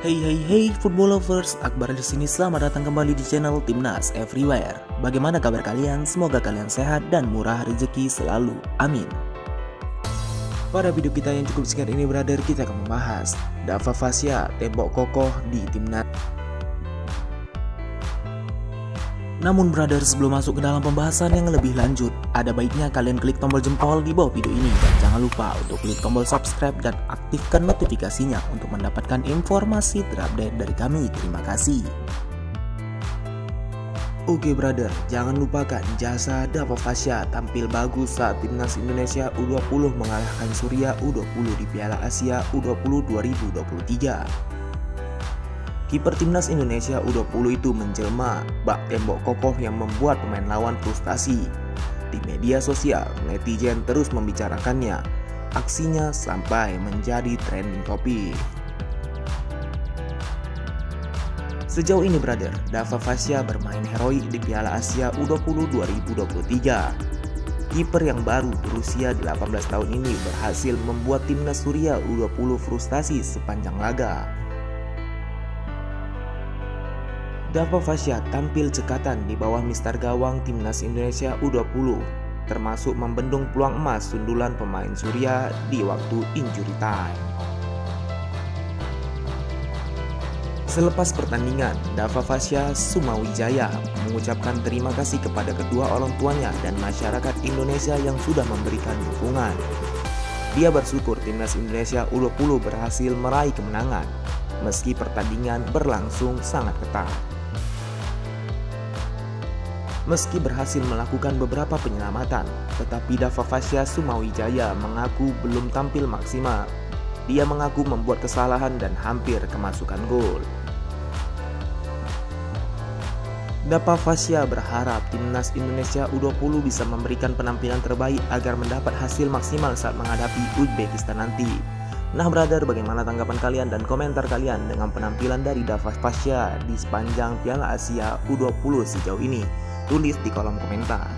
Hey football lovers, Akbar di sini. Selamat datang kembali di channel Timnas Everywhere. Bagaimana kabar kalian? Semoga kalian sehat dan murah rezeki selalu. Amin. Pada video kita yang cukup singkat ini, brother, kita akan membahas Dava Fasya, tembok kokoh di Timnas. Namun brother, sebelum masuk ke dalam pembahasan yang lebih lanjut, ada baiknya kalian klik tombol jempol di bawah video ini. Dan jangan lupa untuk klik tombol subscribe dan aktifkan notifikasinya untuk mendapatkan informasi terupdate dari kami. Terima kasih. Oke brother, jangan lupakan jasa Dava Fasya tampil bagus saat Timnas Indonesia U20 mengalahkan Suriah U20 di Piala Asia U20 2023. Kiper Timnas Indonesia U20 itu menjelma bak tembok kokoh yang membuat pemain lawan frustasi. Di media sosial, netizen terus membicarakannya. Aksinya sampai menjadi trending topik. Sejauh ini brother, Dava Fasya bermain heroik di Piala Asia U20 2023. Kiper yang baru berusia 18 tahun ini berhasil membuat Timnas Suriah U20 frustasi sepanjang laga. Dava Fasya tampil cekatan di bawah mister gawang Timnas Indonesia U20, termasuk membendung peluang emas sundulan pemain Suriah di waktu injury time. Selepas pertandingan, Dava Fasya Sumawijaya mengucapkan terima kasih kepada kedua orang tuanya dan masyarakat Indonesia yang sudah memberikan dukungan. Dia bersyukur Timnas Indonesia U20 berhasil meraih kemenangan, meski pertandingan berlangsung sangat ketat. Meski berhasil melakukan beberapa penyelamatan, tetapi Dava Fasya Sumawijaya mengaku belum tampil maksimal. Dia mengaku membuat kesalahan dan hampir kemasukan gol. Dava Fasya berharap Timnas Indonesia U20 bisa memberikan penampilan terbaik agar mendapat hasil maksimal saat menghadapi Uzbekistan nanti. Nah brother, bagaimana tanggapan kalian dan komentar kalian dengan penampilan dari Dava Fasya di sepanjang Piala Asia U20 sejauh ini? Tulis di kolom komentar.